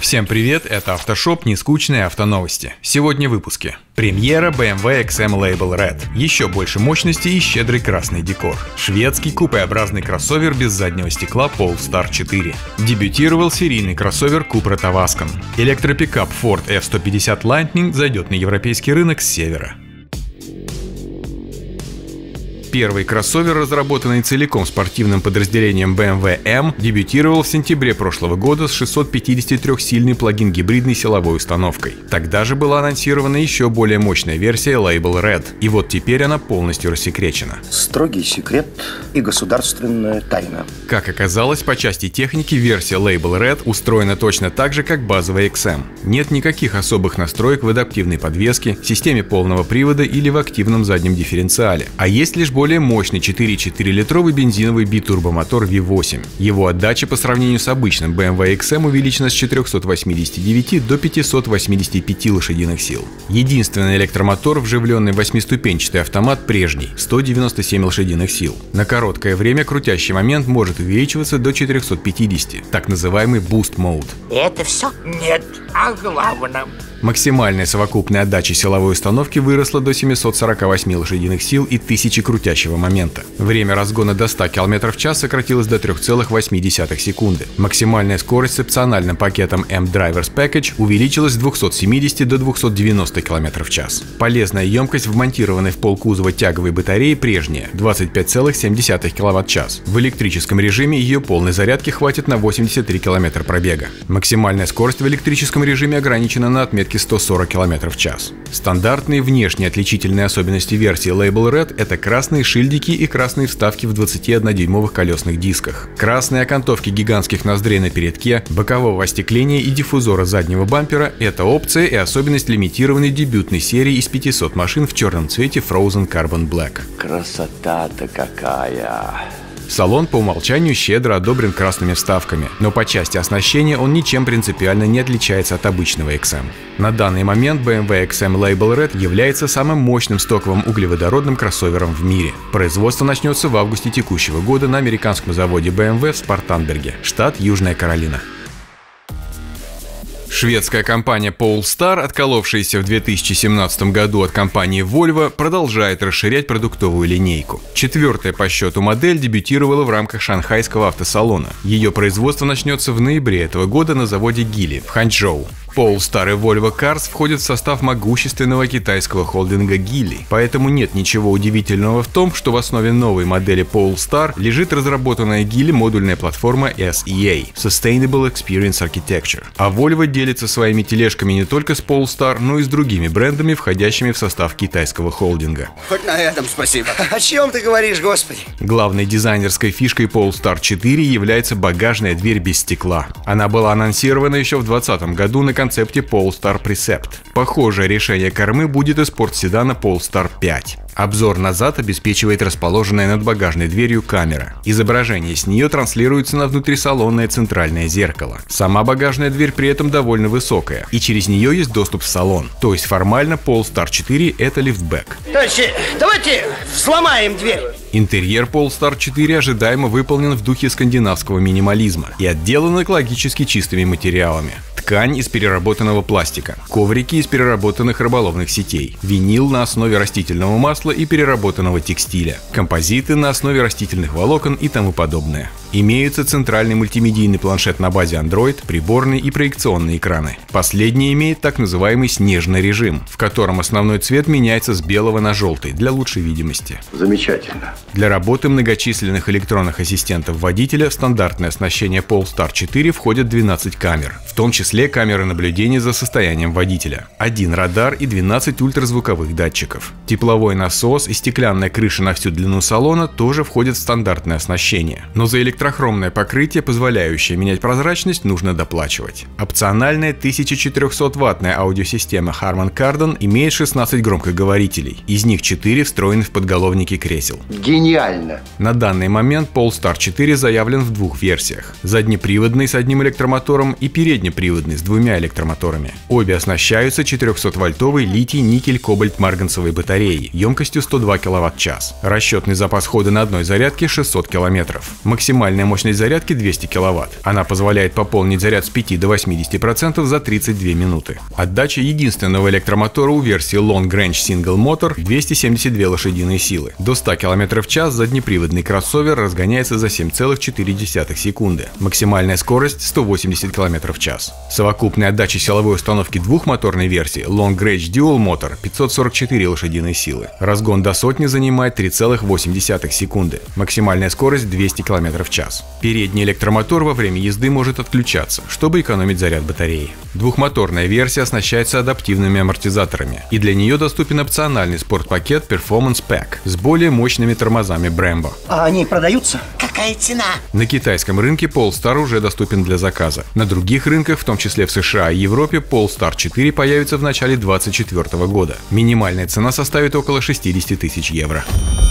Всем привет, это Автошоп, нескучные автоновости. Сегодня в выпуске. Премьера BMW XM Label Red. Еще больше мощности и щедрый красный декор. Шведский купеобразный кроссовер без заднего стекла Polestar 4. Дебютировал серийный кроссовер Cupra Tavascan. Электропикап Ford F-150 Lightning зайдет на европейский рынок с севера. Первый кроссовер, разработанный целиком спортивным подразделением BMW M, дебютировал в сентябре прошлого года с 653-сильной плагин-гибридной силовой установкой. Тогда же была анонсирована еще более мощная версия Label Red, и вот теперь она полностью рассекречена. Строгий секрет и государственная тайна. Как оказалось, по части техники версия Label Red устроена точно так же, как базовая XM. Нет никаких особых настроек в адаптивной подвеске, системе полного привода или в активном заднем дифференциале, а есть лишь более мощный 4,4-литровый бензиновый битурбомотор V8. Его отдача по сравнению с обычным BMW XM увеличена с 489 до 585 лошадиных сил. Единственный электромотор, вживленный в 8-ступенчатый автомат, прежний – 197 лошадиных сил. На короткое время крутящий момент может увеличиваться до 450, так называемый Boost Mode. Это все? Нет, о главном. Максимальная совокупная отдача силовой установки выросла до 748 лошадиных сил и 1000 крутящего момента. Время разгона до 100 км в час сократилось до 3,8 секунды. Максимальная скорость с опциональным пакетом M-Drivers Package увеличилась с 270 до 290 км в час. Полезная емкость вмонтированной в полкузова тяговой батареи прежняя – 25,7 кВт-час. В электрическом режиме ее полной зарядки хватит на 83 км пробега. Максимальная скорость в электрическом режиме ограничена на отметке 140 км в час. Стандартные внешние отличительные особенности версии Label Red – это красные шильдики и красные вставки в 21-дюймовых колесных дисках, красные окантовки гигантских ноздрей на передке, бокового остекления и диффузора заднего бампера – это опция и особенность лимитированной дебютной серии из 500 машин в черном цвете Frozen Carbon Black. Красота-то какая! Салон по умолчанию щедро одобрен красными вставками, но по части оснащения он ничем принципиально не отличается от обычного XM. На данный момент BMW XM Label Red является самым мощным стоковым углеводородным кроссовером в мире. Производство начнется в августе текущего года на американском заводе BMW в Спартанберге, штат Южная Каролина. Шведская компания Polestar, отколовшаяся в 2017 году от компании Volvo, продолжает расширять продуктовую линейку. Четвертая по счету модель дебютировала в рамках шанхайского автосалона. Ее производство начнется в ноябре этого года на заводе Geely в Ханчжоу. Polestar и Volvo Cars входят в состав могущественного китайского холдинга Geely, поэтому нет ничего удивительного в том, что в основе новой модели Polestar лежит разработанная Geely модульная платформа SEA – Sustainable Experience Architecture. А Volvo делится своими тележками не только с Polestar, но и с другими брендами, входящими в состав китайского холдинга. Хоть на этом спасибо. О чем ты говоришь, господи? Главной дизайнерской фишкой Polestar 4 является багажная дверь без стекла. Она была анонсирована еще в 2020 году на концепте Polestar Precept. Похожее решение кормы будет и спортседана Polestar 5. Обзор назад обеспечивает расположенная над багажной дверью камера. Изображение с нее транслируется на внутрисалонное центральное зеркало. Сама багажная дверь при этом довольно высокая, и через нее есть доступ в салон. То есть формально Polestar 4 — это лифтбэк. Товарищи, давайте взломаем дверь. Интерьер Polestar 4 ожидаемо выполнен в духе скандинавского минимализма и отделан экологически чистыми материалами. Ткань из переработанного пластика, коврики из переработанных рыболовных сетей, винил на основе растительного масла и переработанного текстиля, композиты на основе растительных волокон и тому подобное. Имеются центральный мультимедийный планшет на базе Android, приборные и проекционные экраны. Последний имеет так называемый снежный режим, в котором основной цвет меняется с белого на желтый для лучшей видимости. Замечательно. Для работы многочисленных электронных ассистентов водителя в стандартное оснащение Polestar 4 входят 12 камер, в том числе камеры наблюдения за состоянием водителя, 1 радар и 12 ультразвуковых датчиков. Тепловой насос и стеклянная крыша на всю длину салона тоже входят в стандартное оснащение, но за электрохромное покрытие, позволяющее менять прозрачность, нужно доплачивать. Опциональная 1400-ваттная аудиосистема Harman Kardon имеет 16 громкоговорителей, из них 4 встроены в подголовники кресел. Гениально! На данный момент Polestar 4 заявлен в двух версиях: заднеприводный с одним электромотором и переднеприводный с 2 электромоторами. Обе оснащаются 400-вольтовой литий-никель-кобальт-марганцевой батареей емкостью 102 кВт-час. Расчетный запас хода на одной зарядке 600 км. Максимальный Максимальная мощность зарядки 200 кВт. Она позволяет пополнить заряд с 5 до 80% за 32 минуты. Отдача единственного электромотора у версии Long Range Single Motor 272 лошадиные силы. До 100 км в час заднеприводный кроссовер разгоняется за 7,4 секунды. Максимальная скорость 180 км в час. Совокупная отдача силовой установки двухмоторной версии Long Range Dual Motor 544 лошадиные силы. Разгон до сотни занимает 3,8 секунды. Максимальная скорость 200 км в час. Передний электромотор во время езды может отключаться, чтобы экономить заряд батареи. Двухмоторная версия оснащается адаптивными амортизаторами, и для нее доступен опциональный спортпакет Performance Pack с более мощными тормозами Brembo. А они продаются? Какая цена? На китайском рынке Polestar уже доступен для заказа. На других рынках, в том числе в США и Европе, Polestar 4 появится в начале 2024 года. Минимальная цена составит около 60 тысяч евро.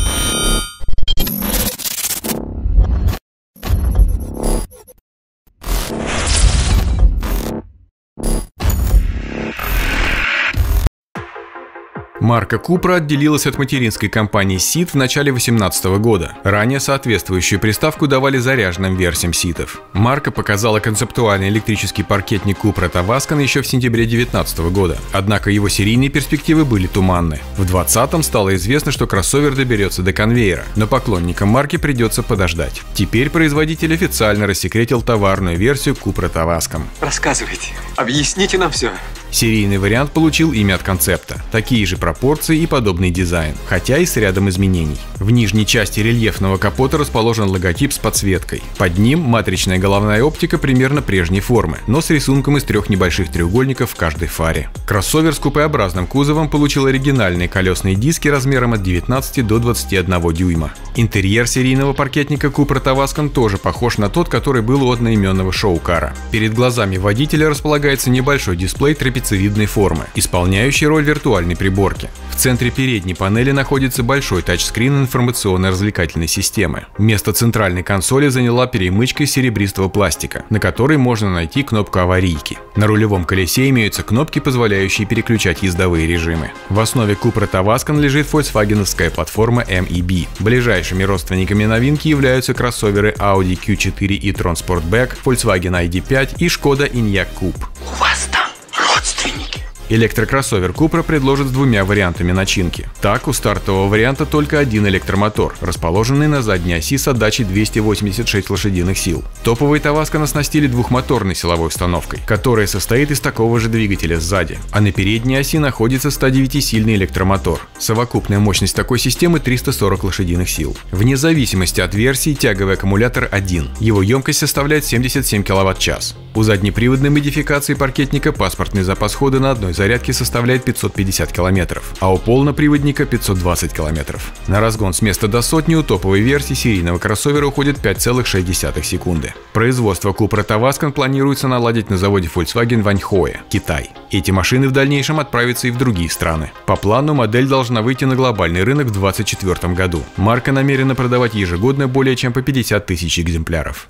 Марка Cupra отделилась от материнской компании Ceed в начале 2018 года. Ранее соответствующую приставку давали заряженным версиям Ceed'ов. Марка показала концептуальный электрический паркетник Cupra Tavascan еще в сентябре 2019 года. Однако его серийные перспективы были туманны. В 2020-м стало известно, что кроссовер доберется до конвейера, но поклонникам марки придется подождать. Теперь производитель официально рассекретил товарную версию Cupra Tavascan. Рассказывайте, объясните нам все. Серийный вариант получил имя от концепта, такие же пропорции и подобный дизайн, хотя и с рядом изменений. В нижней части рельефного капота расположен логотип с подсветкой. Под ним матричная головная оптика примерно прежней формы, но с рисунком из 3 небольших треугольников в каждой фаре. Кроссовер с купеобразным кузовом получил оригинальные колесные диски размером от 19 до 21 дюйма. Интерьер серийного паркетника Cupra Tavascan тоже похож на тот, который был у одноименного шоу-кара. Перед глазами водителя располагается небольшой дисплей трапециевидной формы, исполняющий роль виртуальной приборки. В центре передней панели находится большой тачскрин информационно-развлекательной системы. Место центральной консоли заняла перемычка из серебристого пластика, на которой можно найти кнопку аварийки. На рулевом колесе имеются кнопки, позволяющие переключать ездовые режимы. В основе Cupra Tavascan лежит фольксвагеновская платформа MEB. Ближайшими родственниками новинки являются кроссоверы Audi Q4 e-tron Sportback, Volkswagen ID.5 и Skoda Enyaq Coupe. У вас там родственники? Электрокроссовер Cupra предложит с 2 вариантами начинки. Так, у стартового варианта только один электромотор, расположенный на задней оси с отдачей 286 лошадиных сил. Топовый Tavascan оснастили двухмоторной силовой установкой, которая состоит из такого же двигателя сзади, а на передней оси находится 109-сильный электромотор. Совокупная мощность такой системы 340 лошадиных сил. Вне зависимости от версии, тяговый аккумулятор один. Его емкость составляет 77 кВт-час. У заднеприводной модификации паркетника паспортный запас хода на одной зарядке составляет 550 км, а у полноприводника 520 км. На разгон с места до сотни у топовой версии серийного кроссовера уходит 5,6 секунды. Производство Cupra Tavascan планируется наладить на заводе Volkswagen в Аньхое, Китай. Эти машины в дальнейшем отправятся и в другие страны. По плану модель должна выйти на глобальный рынок в 2024 году. Марка намерена продавать ежегодно более чем по 50 тысяч экземпляров.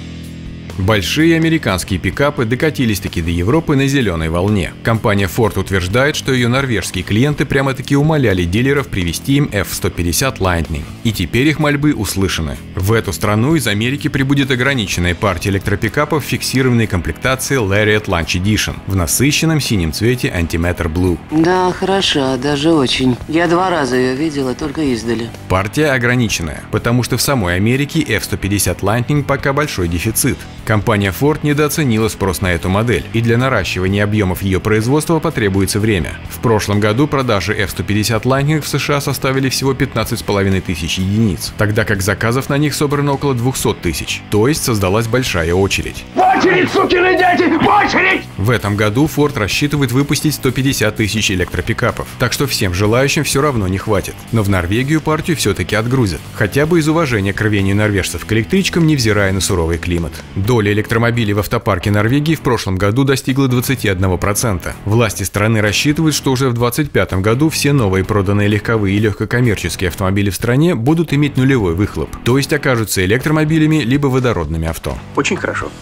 Большие американские пикапы докатились-таки до Европы на зеленой волне. Компания Ford утверждает, что ее норвежские клиенты прямо-таки умоляли дилеров привезти им F-150 Lightning. И теперь их мольбы услышаны. В эту страну из Америки прибудет ограниченная партия электропикапов в фиксированной комплектации Lariat Launch Edition в насыщенном синем цвете Antimatter Blue. Да, хороша, даже очень. Я 2 раза ее видела, только издали. Партия ограниченная, потому что в самой Америке F-150 Lightning пока большой дефицит. Компания Ford недооценила спрос на эту модель, и для наращивания объемов ее производства потребуется время. В прошлом году продажи F-150 Lightning в США составили всего 15,5 тысяч единиц, тогда как заказов на них собрано около 200 тысяч, то есть создалась большая очередь. Очередь, сукины дети! Очередь! В этом году Ford рассчитывает выпустить 150 тысяч электропикапов, так что всем желающим все равно не хватит. Но в Норвегию партию все-таки отгрузят, хотя бы из уважения к рвению норвежцев к электричкам, невзирая на суровый климат. Доля электромобилей в автопарке Норвегии в прошлом году достигла 21%. Власти страны рассчитывают, что уже в 2025 году все новые проданные легковые и легкокоммерческие автомобили в стране будут иметь нулевой выхлоп, то есть окажутся электромобилями либо водородными авто. Очень хорошо. F-150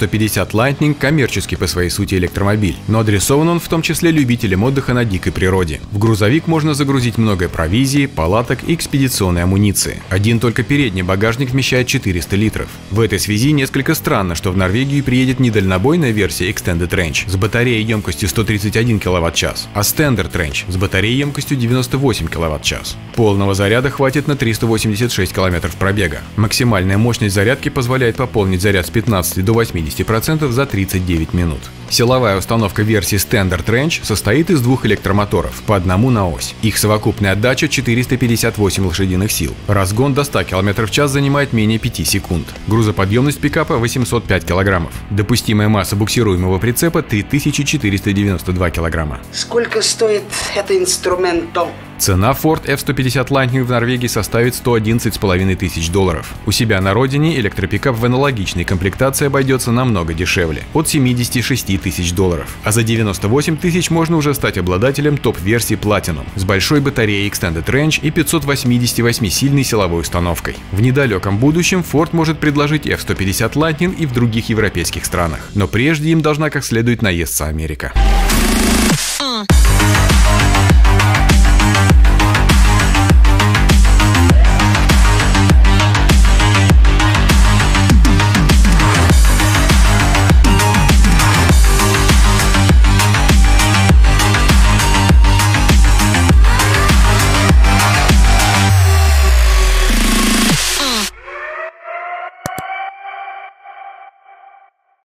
F-150 Lightning – коммерческий по своей сути электромобиль, но адресован он в том числе любителям отдыха на дикой природе. В грузовик можно загрузить много провизии, палаток и экспедиционной амуниции. Один только передний багажник вмещает 400 литров. В этой связи несколько странно, что в Норвегию приедет не дальнобойная версия Extended Range с батареей емкостью 131 кВт-час, а Standard Range с батареей емкостью 98 кВт-час. Полного заряда хватит на 386 км пробега. Максимальная мощность зарядки позволяет пополнить заряд с 15 до 80% за 39 минут. Силовая установка версии Standard Range состоит из двух электромоторов, по одному на ось. Их совокупная отдача 458 лошадиных сил. Разгон до 100 км в час занимает менее 5 секунд. Грузоподъемность пикапа 805 кг. Допустимая масса буксируемого прицепа 3492 кг. Сколько стоит это инструменто? Цена Ford F-150 Lightning в Норвегии составит $111 500. У себя на родине электропикап в аналогичной комплектации обойдется намного дешевле – от $76 000. А за 98 тысяч можно уже стать обладателем топ-версии Platinum с большой батареей Extended Range и 588-сильной силовой установкой. В недалеком будущем Ford может предложить F-150 Lightning и в других европейских странах. Но прежде им должна как следует наесться Америка.